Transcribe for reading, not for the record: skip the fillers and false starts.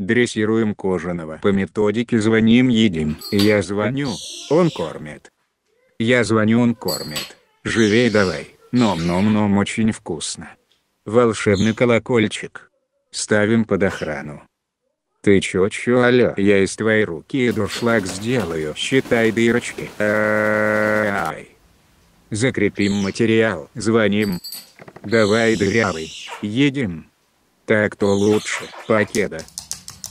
Дрессируем кожаного по методике звоним едим. Я звоню, он кормит. Я звоню, он кормит. Живей давай, ном-ном-ном, очень вкусно. Волшебный колокольчик. Ставим под охрану. Ты чё, алё? Я из твоей руки и дуршлаг сделаю. Считай дырочки. Ай. Закрепим материал. Звоним. Давай, дырявый. Едем. Так-то лучше. Покеда.